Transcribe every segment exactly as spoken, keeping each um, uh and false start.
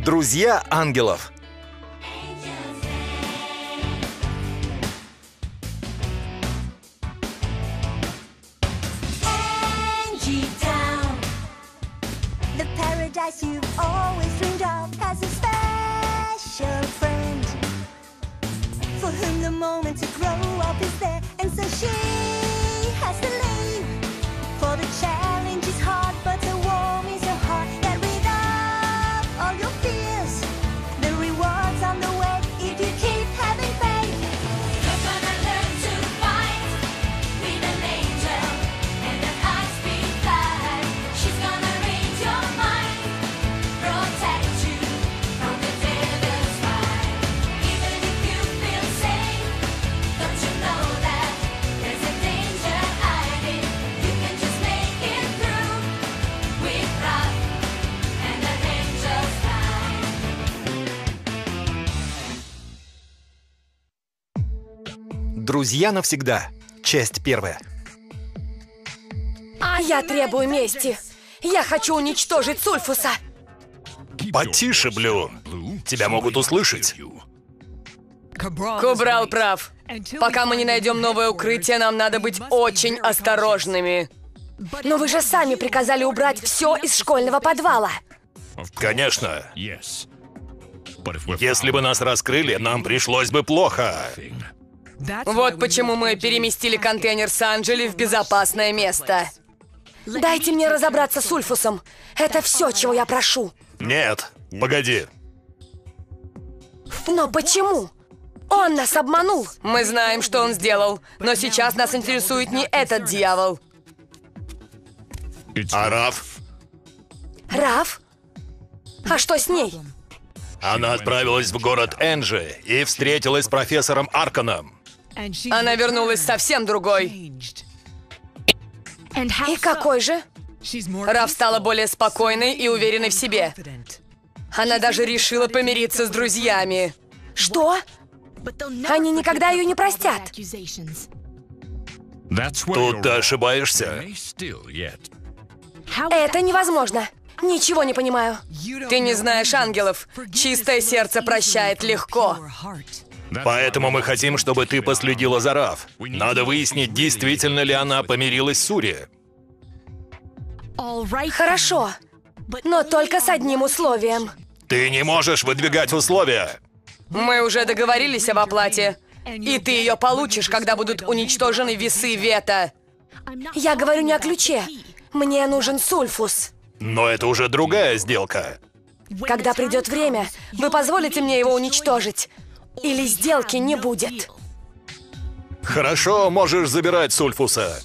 Друзья ангелов. You've always dreamed of has a special friend for whom the moment to grow up is there, and so she has to leave. For the challenge is hard, but the warm is your heart. That without all your fears, the rewards on the way if you keep having faith. You're gonna learn to fight with an angel and an high-speed flight. She's gonna read your mind, protect you from the devil's fight. Even if you feel safe, don't you know that there's a danger hiding? You can just make it through with love and an angel's kind. Друзья навсегда. Часть первая. Я требую мести. Я хочу уничтожить Сульфуса. Потише, Блю. Тебя могут услышать. Кубрал прав. Пока мы не найдем новое укрытие, нам надо быть очень осторожными. Но вы же сами приказали убрать все из школьного подвала. Конечно. Если бы нас раскрыли, нам пришлось бы плохо. Вот почему мы переместили контейнер с Анджели в безопасное место. Дайте мне разобраться с Ульфусом. Это все, чего я прошу. Нет, погоди. Но почему? Он нас обманул. Мы знаем, что он сделал. Но сейчас нас интересует не этот дьявол. А Раф? Раф? А что с ней? Она отправилась в город Энджи и встретилась с профессором Арканом. Она вернулась совсем другой. И какой же? Раф стала более спокойной и уверенной в себе. Она даже решила помириться с друзьями. Что? Они никогда ее не простят. Тут ты ошибаешься. Это невозможно. Ничего не понимаю. Ты не знаешь ангелов. Чистое сердце прощает легко. Поэтому мы хотим, чтобы ты последила за Раф. Надо выяснить, действительно ли она помирилась с Ури. Хорошо. Но только с одним условием. Ты не можешь выдвигать условия. Мы уже договорились об оплате. И ты ее получишь, когда будут уничтожены весы Вета. Я говорю не о ключе. Мне нужен Сульфус. Но это уже другая сделка. Когда придет время, вы позволите мне его уничтожить? Или сделки не будет? Хорошо, можешь забирать Сульфуса.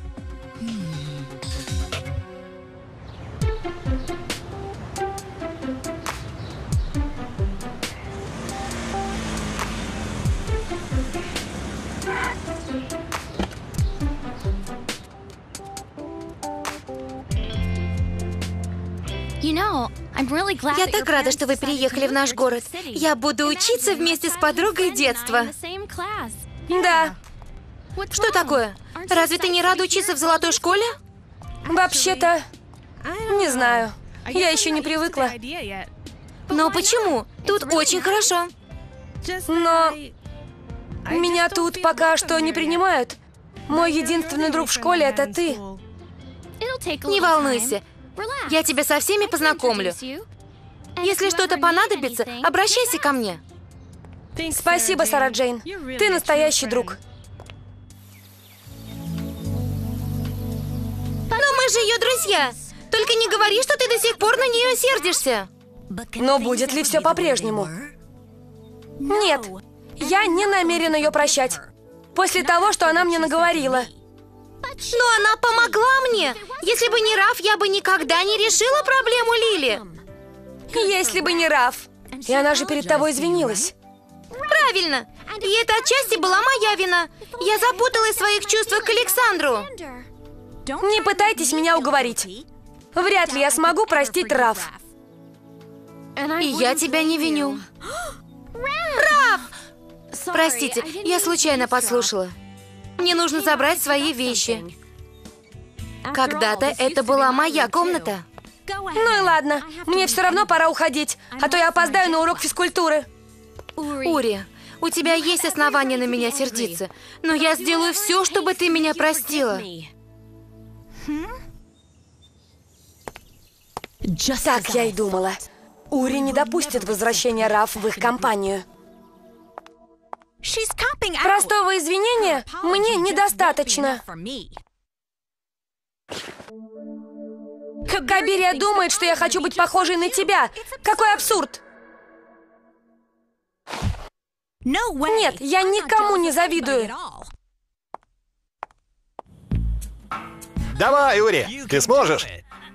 Я так рада, что вы переехали в наш город. Я буду учиться вместе с подругой детства. Да. Что такое? Разве ты не рада учиться в золотой школе? Вообще-то, не знаю. Я еще не привыкла. Но почему? Тут очень хорошо. Но меня тут пока что не принимают. Мой единственный друг в школе — это ты. Не волнуйся. Я тебя со всеми познакомлю. Если что-то понадобится, обращайся ко мне. Спасибо, Сара Джейн. Ты настоящий друг. Но мы же ее друзья. Только не говори, что ты до сих пор на нее сердишься. Но будет ли все по-прежнему? Нет, я не намерена ее прощать. После того, что она мне наговорила. Но она помогла мне. Если бы не Раф, я бы никогда не решила проблему Лили. Если бы не Раф. И она же перед тобой извинилась. Правильно. И это отчасти была моя вина. Я запуталась в своих чувствах к Александру. Не пытайтесь меня уговорить. Вряд ли я смогу простить Раф. И я тебя не виню. Раф! Простите, я случайно подслушала. Мне нужно забрать свои вещи. Когда-то это была моя комната. Ну и ладно, мне все равно пора уходить, а то я опоздаю на урок физкультуры. Ури, у тебя есть основания на меня сердиться, но я сделаю все, чтобы ты меня простила. Так я и думала. Ури не допустит возвращения Раф в их компанию. Простого извинения мне недостаточно. Кабирия думает, что я хочу быть похожей на тебя. Какой абсурд! Нет, я никому не завидую. Давай, Ури, ты сможешь?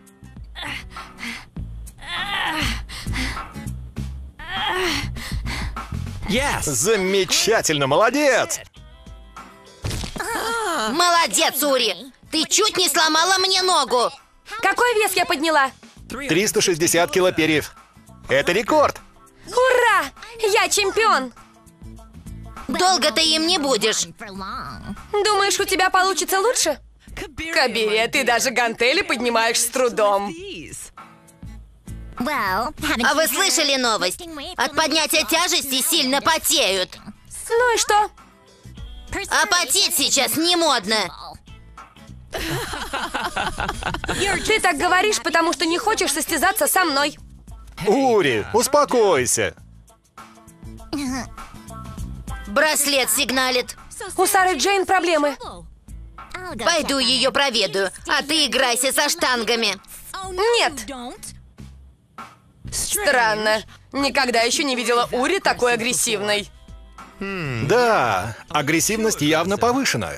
Замечательно, молодец! Молодец, Ури! Ты чуть не сломала мне ногу! Какой вес я подняла? триста шестьдесят кило перьев. Это рекорд! Ура! Я чемпион! Долго ты им не будешь. Думаешь, у тебя получится лучше? Кабирия, ты даже гантели поднимаешь с трудом. А вы слышали новость? От поднятия тяжести сильно потеют. Ну и что? А потеть сейчас не модно. Ты так говоришь, потому что не хочешь состязаться со мной. Ури, успокойся. Браслет сигналит. У Сары Джейн проблемы. Пойду ее проведаю, а ты играйся со штангами. Нет. Странно. Никогда еще не видела Ури такой агрессивной. Да, агрессивность явно повышена.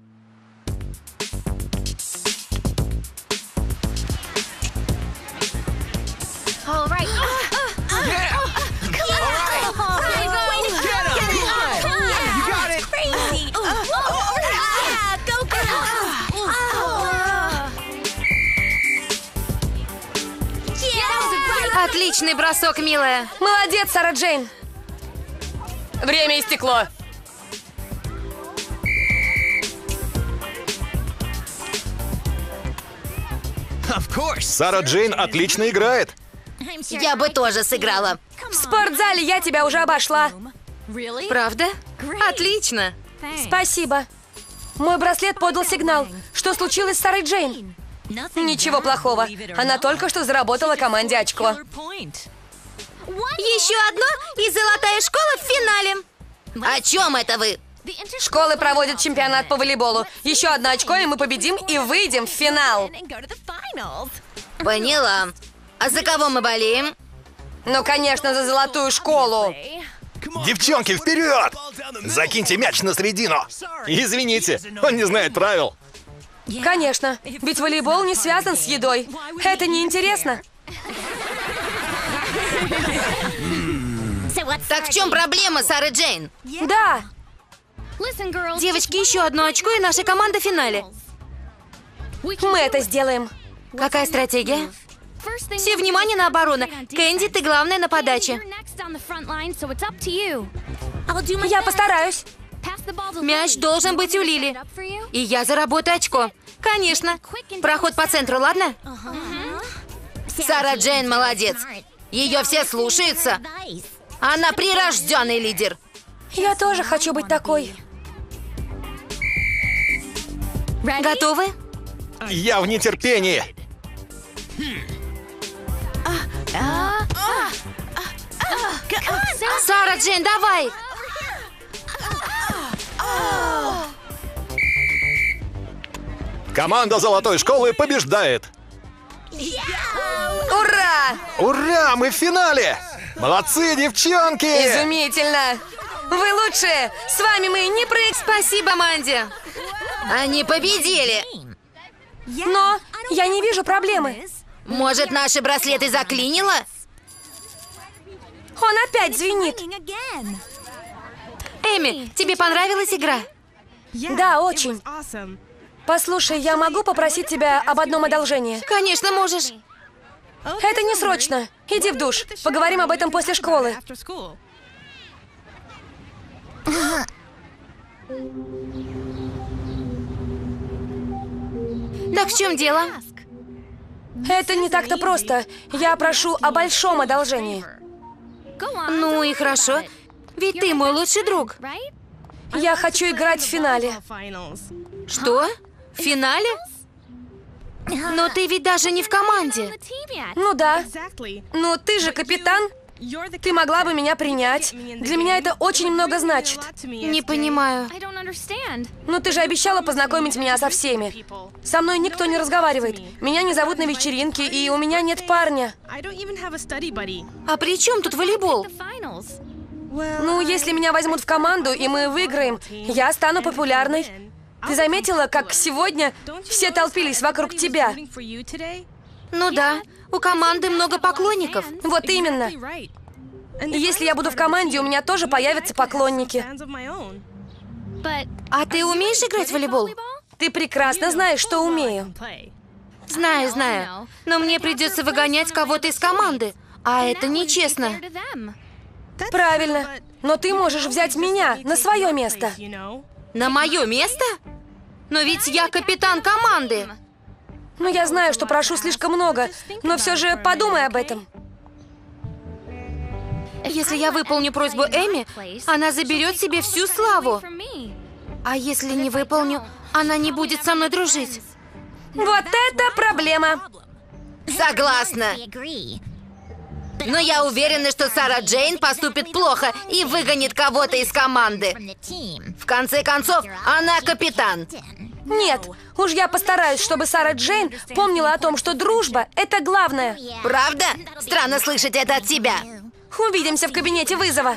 Отличный бросок, милая. Молодец, Сара Джейн. Время истекло. Сара Джейн отлично играет. Я бы тоже сыграла. В спортзале я тебя уже обошла. Правда? Отлично. Спасибо. Мой браслет подал сигнал. Что случилось с Сарой Джейн? Ничего плохого. Она только что заработала команде очко. Еще одно, и золотая школа в финале. О чем это вы? Школы проводят чемпионат по волейболу. Еще одно очко, и мы победим и выйдем в финал. Поняла. А за кого мы болеем? Ну, конечно, за золотую школу. Девчонки, вперед! Закиньте мяч на середину. Извините, он не знает правил. Конечно, ведь волейбол не связан с едой. Это неинтересно. Так в чем проблема, Сара Джейн? Да. Девочки, еще одно очко, и наша команда в финале. Мы это сделаем. Какая стратегия? Все внимание на оборону. Кэнди, ты главная на подаче. Я постараюсь. Мяч должен быть у Лили. И я заработаю очко. Конечно. Проход по центру, ладно? Сара Джейн молодец. Ее все слушаются. Она прирожденный лидер. Я тоже хочу быть такой. Готовы? Я в нетерпении. Сара Джейн, давай! Команда золотой школы побеждает. Ура! Ура, мы в финале! Молодцы, девчонки! Изумительно! Вы лучшие! С вами мы не прыг... Спасибо, Манди! Они победили. Но я не вижу проблемы. Может, наши браслеты заклинило? Он опять звенит. Эми, тебе понравилась игра? Да, очень. Послушай, я могу попросить тебя об одном одолжении? Конечно, можешь. Это не срочно. Иди в душ. Поговорим об этом после школы. Так в чем дело? Это не так-то просто. Я прошу о большом одолжении. Ну и хорошо. Ведь ты мой лучший друг. Я хочу играть в финале. Что? В финале? Но ты ведь даже не в команде. Ну да. Но ты же капитан. Ты могла бы меня принять. Для меня это очень много значит. Не понимаю. Ну ты же обещала познакомить меня со всеми. Со мной никто не разговаривает. Меня не зовут на вечеринке, и у меня нет парня. А при чем тут волейбол? Ну, если меня возьмут в команду, и мы выиграем, я стану популярной. Ты заметила, как сегодня все толпились вокруг тебя? Ну да, у команды много поклонников. Вот именно. И если я буду в команде, у меня тоже появятся поклонники. А ты умеешь играть в волейбол? Ты прекрасно знаешь, что умею. Знаю, знаю. Но мне придется выгонять кого-то из команды. А это нечестно. Правильно. Но ты можешь взять меня на свое место. На мое место? Но ведь я капитан команды. Ну, я знаю, что прошу слишком много, но все же подумай об этом. Если я выполню просьбу Эми, она заберет себе всю славу. А если не выполню, она не будет со мной дружить. Вот это проблема. Согласна. Но я уверена, что Сара Джейн поступит плохо и выгонит кого-то из команды. В конце концов, она капитан. Нет, уж я постараюсь, чтобы Сара Джейн помнила о том, что дружба – это главное. Правда? Странно слышать это от тебя. Увидимся в кабинете вызова.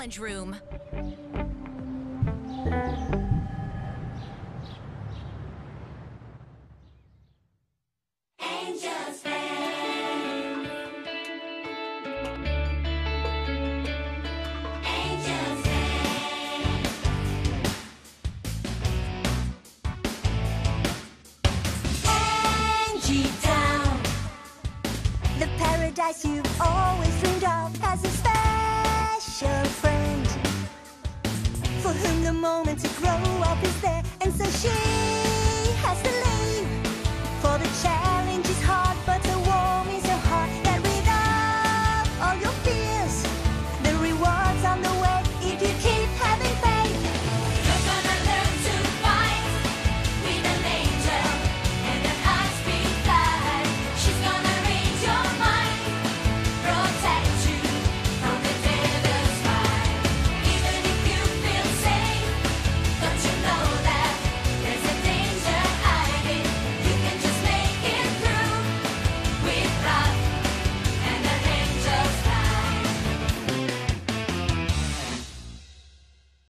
The paradise you've always dreamed of has a special friend for whom the moment to grow up is there, and so she has to leave.